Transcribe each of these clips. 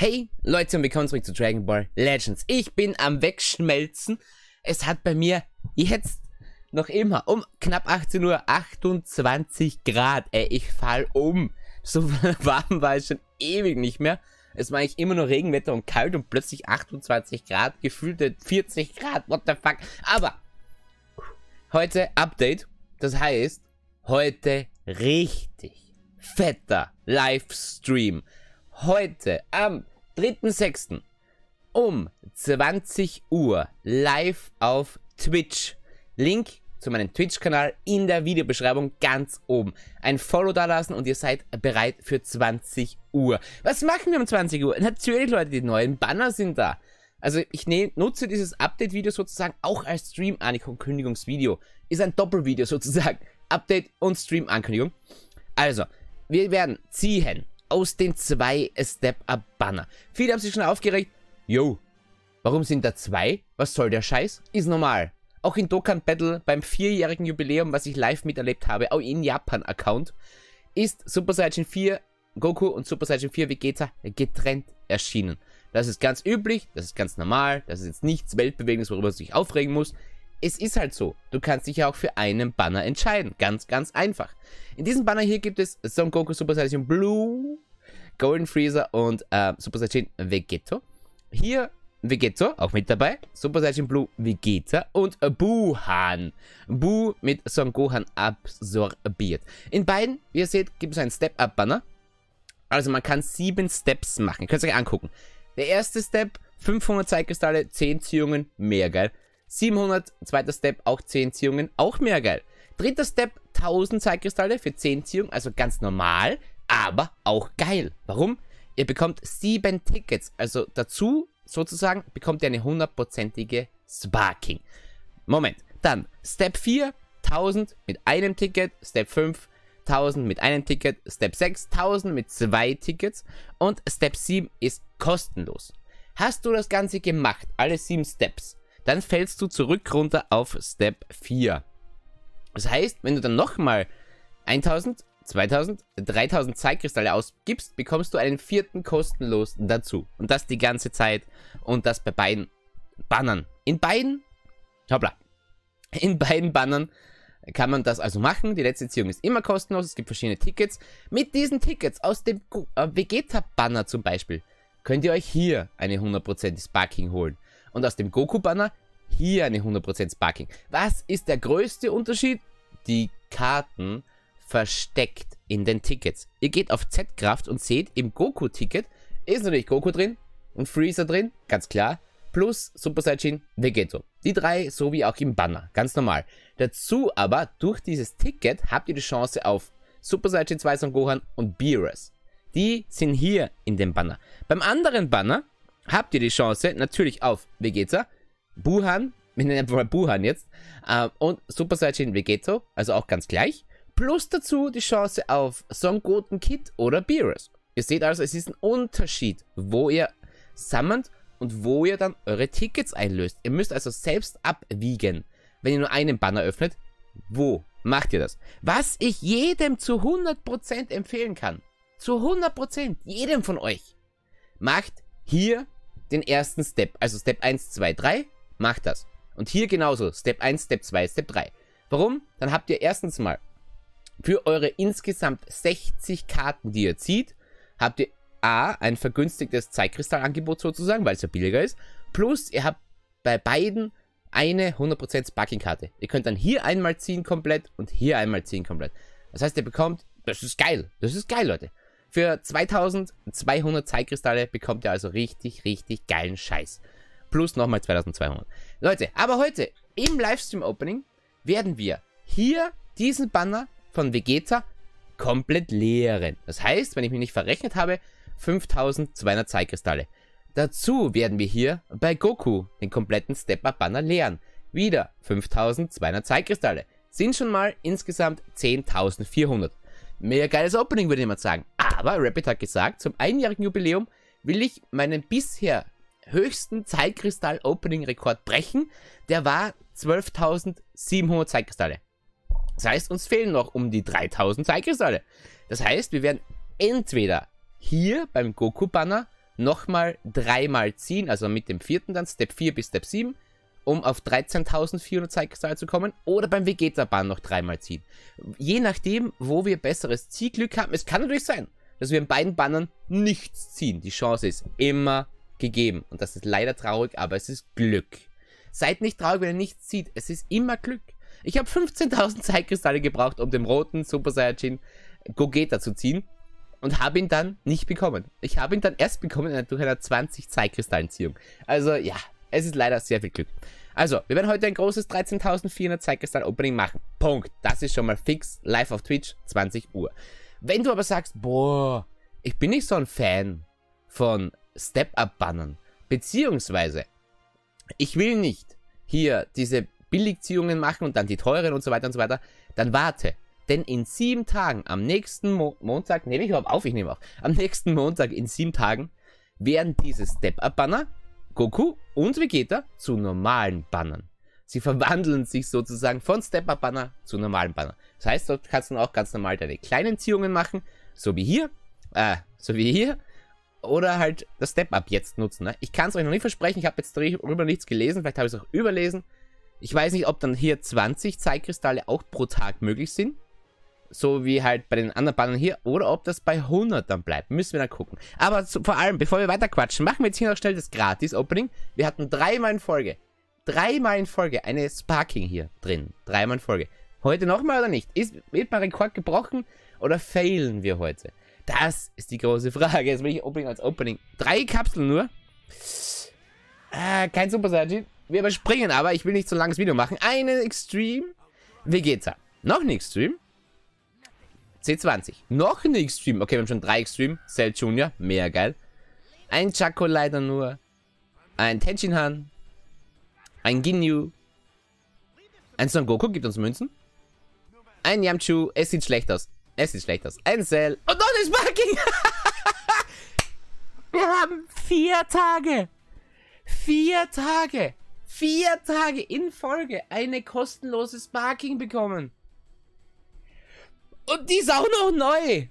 Hey Leute und willkommen zurück zu Dragon Ball Legends. Ich bin am Wegschmelzen. Es hat bei mir jetzt noch immer um knapp 18 Uhr 28 Grad. Ey, ich fall um. So warm war es schon ewig nicht mehr. Es war eigentlich immer nur Regenwetter und kalt und plötzlich 28 Grad. Gefühlte 40 Grad. What the fuck. Aber heute Update. Das heißt, heute richtig fetter Livestream. Heute am 3.6. um 20 Uhr live auf Twitch. Link zu meinem Twitch-Kanal in der Videobeschreibung ganz oben. Ein Follow da lassen und ihr seid bereit für 20 Uhr. Was machen wir um 20 Uhr? Natürlich, Leute, die neuen Banner sind da. Also ich nutze dieses Update-Video sozusagen auch als Stream-Ankündigungsvideo. Ist ein Doppelvideo sozusagen. Update und Stream-Ankündigung. Also, wir werden ziehen aus den 2 Step-Up-Banner. Viele haben sich schon aufgeregt. Yo, warum sind da 2? Was soll der Scheiß? Ist normal. Auch in Dokkan Battle beim 4-jährigen Jubiläum, was ich live miterlebt habe, auch in Japan-Account, ist Super Saiyan 4 Goku und Super Saiyan 4 Vegeta getrennt erschienen. Das ist ganz üblich, das ist ganz normal, das ist jetzt nichts Weltbewegendes, worüber man sich aufregen muss. Es ist halt so, du kannst dich ja auch für einen Banner entscheiden. Ganz, ganz einfach. In diesem Banner hier gibt es Son Goku, Super Saiyan Blue, Golden Freezer und Super Saiyan Vegeto. Hier Vegeto, auch mit dabei. Super Saiyan Blue Vegeta und Buhan. Bu mit Son Gohan absorbiert. In beiden, wie ihr seht, gibt es einen Step-Up-Banner. Also man kann 7 Steps machen. Ihr könnt es euch angucken. Der erste Step, 500 Zeitkristalle, 10 Ziehungen, mehr geil. 700, zweiter Step, auch 10 Ziehungen, auch mehr geil. Dritter Step, 1000 Zeitkristalle für 10 Ziehungen, also ganz normal, aber auch geil. Warum? Ihr bekommt 7 Tickets, also dazu sozusagen bekommt ihr eine 100%ige Sparking. Moment, dann Step 4, 1000 mit einem Ticket, Step 5, 1000 mit einem Ticket, Step 6, 1000 mit 2 Tickets und Step 7 ist kostenlos. Hast du das Ganze gemacht, alle 7 Steps, dann fällst du zurück runter auf Step 4. Das heißt, wenn du dann nochmal 1000, 2000, 3000 Zeitkristalle ausgibst, bekommst du einen 4. kostenlos dazu. Und das die ganze Zeit und das bei beiden Bannern. In beiden Bannern kann man das also machen. Die letzte Ziehung ist immer kostenlos. Es gibt verschiedene Tickets. Mit diesen Tickets aus dem Vegeta-Banner zum Beispiel könnt ihr euch hier eine 100% Sparking holen. Und aus dem Goku-Banner hier eine 100% Sparking. Was ist der größte Unterschied? Die Karten versteckt in den Tickets. Ihr geht auf Z-Kraft und seht, im Goku-Ticket ist natürlich Goku drin und Freezer drin, ganz klar, plus Super Saiyan Vegeto. Die 3 sowie auch im Banner, ganz normal. Dazu aber, durch dieses Ticket, habt ihr die Chance auf Super Saiyan 2 Son Gohan und Beerus. Die sind hier in dem Banner. Beim anderen Banner habt ihr die Chance natürlich auf Vegeta, Buhan, wir nennen einfach mal Buhan jetzt, und Super Saiyan Vegeto, also auch ganz gleich. Plus dazu die Chance auf Son Goten Kid oder Beerus. Ihr seht also, es ist ein Unterschied, wo ihr sammelt und wo ihr dann eure Tickets einlöst. Ihr müsst also selbst abwiegen, wenn ihr nur einen Banner öffnet, wo macht ihr das? Was ich jedem zu 100% empfehlen kann, zu 100%, jedem von euch, macht hier den ersten Step, also Step 1, 2, 3, macht das. Und hier genauso, Step 1, Step 2, Step 3. Warum? Dann habt ihr erstens mal für eure insgesamt 60 Karten, die ihr zieht, habt ihr A, ein vergünstigtes Zeitkristallangebot sozusagen, weil es ja billiger ist, plus ihr habt bei beiden eine 100% Sparking-Karte. Ihr könnt dann hier einmal ziehen komplett und hier einmal ziehen komplett. Das heißt, ihr bekommt, das ist geil, Leute. Für 2200 Zeitkristalle bekommt ihr also richtig, richtig geilen Scheiß. Plus nochmal 2200. Leute, aber heute im Livestream-Opening werden wir hier diesen Banner von Vegeta komplett leeren. Das heißt, wenn ich mich nicht verrechnet habe, 5200 Zeitkristalle. Dazu werden wir hier bei Goku den kompletten Step-Up-Banner leeren. Wieder 5200 Zeitkristalle. Sind schon mal insgesamt 10.400. Mega geiles Opening, würde jemand sagen. Aber Rapid hat gesagt, zum 1-jährigen Jubiläum will ich meinen bisher höchsten Zeitkristall-Opening-Rekord brechen. Der war 12.700 Zeitkristalle. Das heißt, uns fehlen noch um die 3000 Zeitkristalle. Das heißt, wir werden entweder hier beim Goku-Banner nochmal 3-mal ziehen, also mit dem 4. dann, Step 4 bis Step 7, um auf 13.400 Zeitkristalle zu kommen, oder beim Vegeta-Bann noch 3-mal ziehen. Je nachdem, wo wir besseres Zielglück haben. Es kann natürlich sein, dass wir in beiden Bannern nichts ziehen. Die Chance ist immer gegeben. Und das ist leider traurig, aber es ist Glück. Seid nicht traurig, wenn ihr nichts zieht. Es ist immer Glück. Ich habe 15.000 Zeitkristalle gebraucht, um den roten Super Saiyajin Gogeta zu ziehen. Und habe ihn dann nicht bekommen. Ich habe ihn dann erst bekommen durch eine 20 Zeitkristallentziehung. Also ja, es ist leider sehr viel Glück. Also, wir werden heute ein großes 13.400 Zeitkristall-Opening machen. Punkt. Das ist schon mal fix. Live auf Twitch, 20 Uhr. Wenn du aber sagst, boah, ich bin nicht so ein Fan von Step-Up-Bannern, beziehungsweise ich will nicht hier diese Billigziehungen machen und dann die teuren und so weiter, dann warte. Denn in 7 Tagen, am nächsten Montag, nehme ich überhaupt auf, ich nehme auf, am nächsten Montag in 7 Tagen werden diese Step-Up-Banner, Goku und Vegeta, zu normalen Bannern. Sie verwandeln sich sozusagen von Step-Up-Banner zu normalen Banner. Das heißt, dort kannst du auch ganz normal deine kleinen Ziehungen machen, so wie hier, oder halt das Step-Up jetzt nutzen. Ne? Ich kann es euch noch nicht versprechen, ich habe jetzt darüber nichts gelesen, vielleicht habe ich es auch überlesen. Ich weiß nicht, ob dann hier 20 Zeitkristalle auch pro Tag möglich sind. So wie halt bei den anderen Bannern hier. Oder ob das bei 100 dann bleibt. Müssen wir dann gucken. Aber vor allem, bevor wir weiter quatschen, machen wir jetzt hier noch schnell das Gratis-Opening. Wir hatten 3-mal in Folge. 3-mal in Folge eine Sparking hier drin. 3-mal in Folge. Heute nochmal oder nicht? Wird mein Rekord gebrochen oder failen wir heute? Das ist die große Frage. Jetzt will ich Opening als Opening. 3 Kapseln nur. Kein Super Saiyajin. Wir überspringen aber. Ich will nicht so ein langes Video machen. Eine Extreme. Vegeta. Noch ein Extreme. C20. Noch ein Extreme. Okay, wir haben schon 3 Extreme. Cell Junior. Mehr geil. Ein Chaco leider nur. Ein Tenshinhan. Ein Ginyu. Ein Son Goku gibt uns Münzen. Ein Yamchu. Es sieht schlecht aus. Es sieht schlecht aus. Ein Cell. Und noch ein Sparking. Wir haben 4 Tage. 4 Tage. 4 Tage in Folge eine kostenlose Sparking bekommen. Und die ist auch noch neu.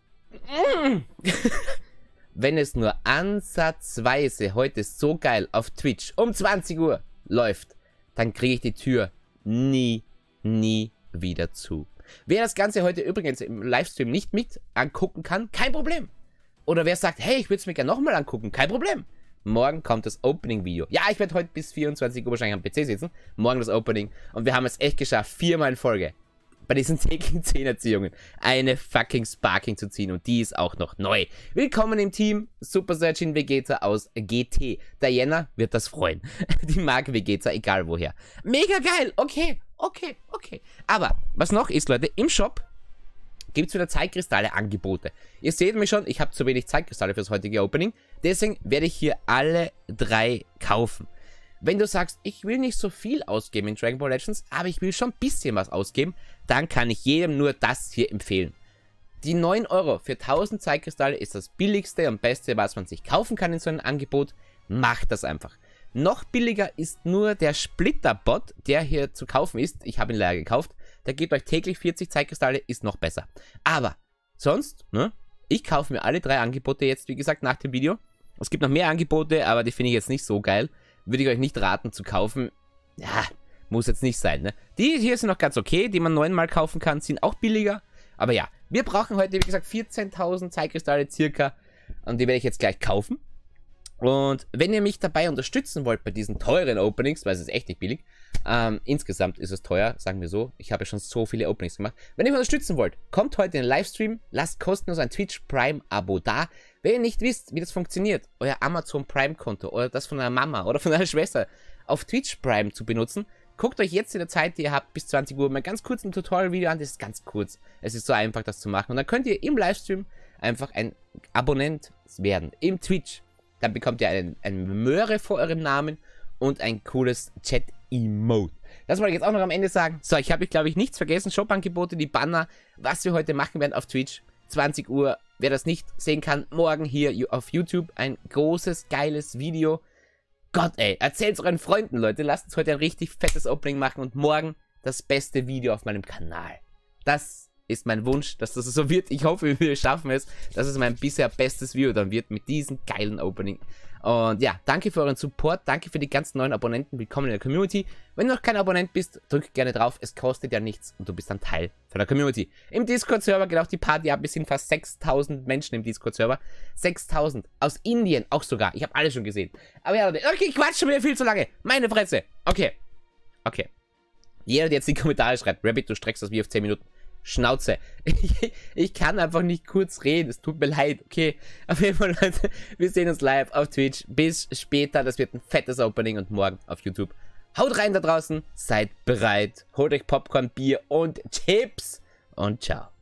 Wenn es nur ansatzweise heute so geil auf Twitch um 20 Uhr läuft, dann kriege ich die Tür nie wieder zu. Wer das Ganze heute übrigens im Livestream nicht mit angucken kann, kein Problem. Oder wer sagt, hey, ich würde es mir gerne nochmal angucken, kein Problem. Morgen kommt das Opening-Video. Ja, ich werde heute bis 24 Uhr wahrscheinlich am PC sitzen. Morgen das Opening. Und wir haben es echt geschafft, 4-mal in Folge bei diesen täglichen 10er-Ziehungen eine fucking Sparking zu ziehen. Und die ist auch noch neu. Willkommen im Team Super Saiyajin Vegeta aus GT. Diana wird das freuen. Die mag Vegeta, egal woher. Mega geil. Okay. Aber was noch ist, Leute, im Shop gibt es wieder Zeitkristalle-Angebote. Ihr seht mich schon, ich habe zu wenig Zeitkristalle für das heutige Opening. Deswegen werde ich hier alle 3 kaufen. Wenn du sagst, ich will nicht so viel ausgeben in Dragon Ball Legends, aber ich will schon ein bisschen was ausgeben, dann kann ich jedem nur das hier empfehlen. Die 9 Euro für 1000 Zeitkristalle ist das billigste und beste, was man sich kaufen kann in so einem Angebot. Macht das einfach. Noch billiger ist nur der Splitter-Bot, der hier zu kaufen ist. Ich habe ihn leider gekauft. Der gibt euch täglich 40 Zeitkristalle, ist noch besser. Aber sonst, ne? Ich kaufe mir alle 3 Angebote jetzt, wie gesagt, nach dem Video. Es gibt noch mehr Angebote, aber die finde ich jetzt nicht so geil. Würde ich euch nicht raten zu kaufen. Ja, muss jetzt nicht sein, ne? Die hier sind noch ganz okay, die man 9-mal kaufen kann, sind auch billiger. Aber ja, wir brauchen heute, wie gesagt, 14.000 Zeitkristalle circa. Und die werde ich jetzt gleich kaufen. Und wenn ihr mich dabei unterstützen wollt bei diesen teuren Openings, weil es ist echt nicht billig, insgesamt ist es teuer, sagen wir so. Ich habe schon so viele Openings gemacht. Wenn ihr mich unterstützen wollt, kommt heute in den Livestream, lasst kostenlos ein Twitch Prime Abo da. Wenn ihr nicht wisst, wie das funktioniert, euer Amazon Prime Konto oder das von eurer Mama oder von eurer Schwester auf Twitch Prime zu benutzen, guckt euch jetzt in der Zeit, die ihr habt, bis 20 Uhr mal ganz kurz ein Tutorial-Video an. Das ist ganz kurz. Es ist so einfach, das zu machen. Und dann könnt ihr im Livestream einfach ein Abonnent werden im Twitch. Dann bekommt ihr ein Möhre vor eurem Namen und ein cooles Chat-Emote. Das wollte ich jetzt auch noch am Ende sagen. So, ich habe, glaube ich, nichts vergessen. Shop-Angebote, die Banner, was wir heute machen werden auf Twitch. 20 Uhr, wer das nicht sehen kann, morgen hier auf YouTube ein großes, geiles Video. Gott, ey, erzählt es euren Freunden, Leute. Lasst uns heute ein richtig fettes Opening machen und morgen das beste Video auf meinem Kanal. Das ist mein Wunsch, dass das so wird. Ich hoffe, wir schaffen es, dass es mein bisher bestes Video dann wird mit diesem geilen Opening. Und ja, danke für euren Support, danke für die ganzen neuen Abonnenten, willkommen in der Community. Wenn du noch kein Abonnent bist, drück gerne drauf, es kostet ja nichts und du bist dann Teil von der Community. Im Discord-Server geht auch die Party ab, es sind fast 6000 Menschen im Discord-Server. 6000, aus Indien auch sogar, ich habe alles schon gesehen. Aber ja, okay, ich quatsch schon wieder viel zu lange, meine Fresse. Okay. Jeder, der jetzt in die Kommentare schreibt, Rabbit, du streckst das wie auf 10 Minuten. Schnauze. Ich kann einfach nicht kurz reden. Es tut mir leid. Okay. Auf jeden Fall, Leute. Wir sehen uns live auf Twitch. Bis später. Das wird ein fettes Opening und morgen auf YouTube. Haut rein da draußen. Seid bereit. Holt euch Popcorn, Bier und Chips. Und ciao.